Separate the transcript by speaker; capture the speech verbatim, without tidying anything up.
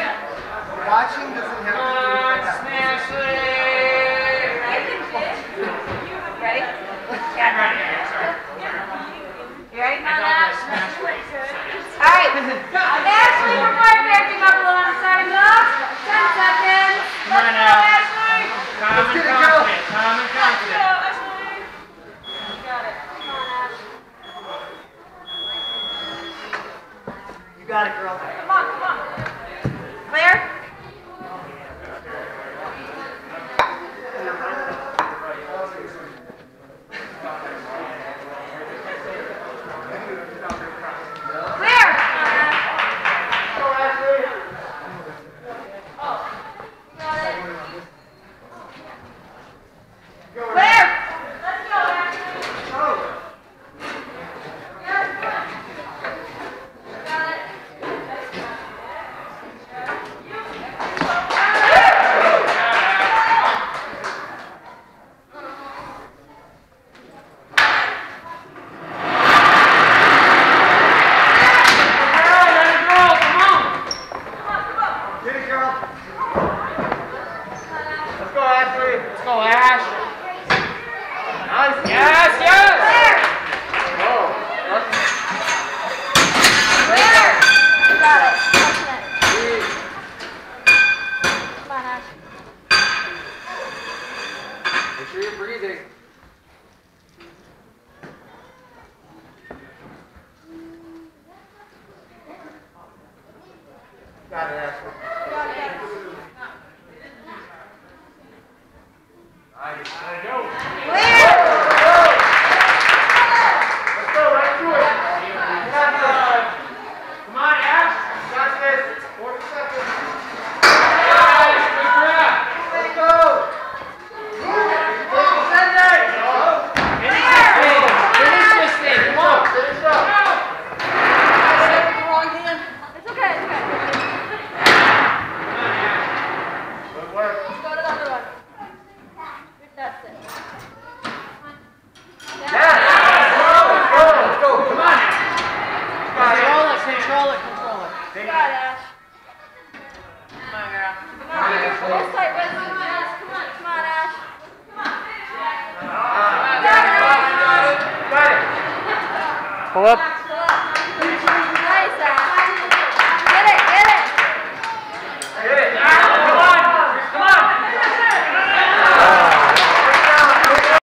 Speaker 1: Watching doesn't have to do with that.
Speaker 2: Smash it!
Speaker 3: Ready? Yeah. You ready? Come on, Ash. Alright. Ashley, we're going backing up a little on the side of the ten seconds.
Speaker 2: Come on
Speaker 3: Let's go,
Speaker 2: now.
Speaker 3: Ashley.
Speaker 2: Calm and confident. Calm and confident.
Speaker 3: Let's go, Ashley. You got it. Come on, Ash.
Speaker 1: You got it, girl.
Speaker 3: Come on, come on. Clear?
Speaker 2: Let's go, Ash. Nice. Yes, yes.
Speaker 3: Oh. Clear. You got it. Come on, Ash.
Speaker 1: Make sure you're breathing. Got it, Ashley.
Speaker 3: Got it.
Speaker 2: Nice. There you go.
Speaker 3: Clear.
Speaker 1: Let's go, right through it. You got this.
Speaker 2: Come on, Ash.
Speaker 1: You got this. forty seconds.
Speaker 2: Nice. Good grab.
Speaker 1: Let it go. Send it.
Speaker 2: Finish this thing. Finish this thing. Come on.
Speaker 1: Finish up.
Speaker 3: Wrong hand. It's okay. It's okay.
Speaker 1: Good work.
Speaker 3: Let's go to the other one. That's it.
Speaker 1: Yeah. Let's go. Let's go. Come on.
Speaker 2: Control it. Control it. Control it.
Speaker 3: You got it, Ash. Come on, girl. Come on. Hold tight, Wes. Come on. Come on, Ash. Come on.
Speaker 1: Uh,
Speaker 3: You got it, Ash.
Speaker 1: got it.
Speaker 2: Pull up.